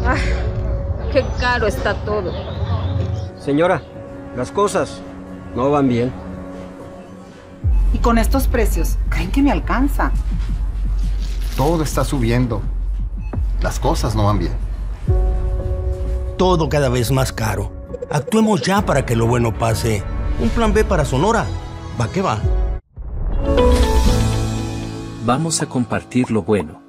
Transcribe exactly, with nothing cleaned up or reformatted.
Ay, qué caro está todo. Señora, las cosas no van bien. Y con estos precios, ¿creen que me alcanza? Todo está subiendo. Las cosas no van bien. Todo cada vez más caro. Actuemos ya para que lo bueno pase. Un plan B para Sonora. Va que va. Vamos a compartir lo bueno.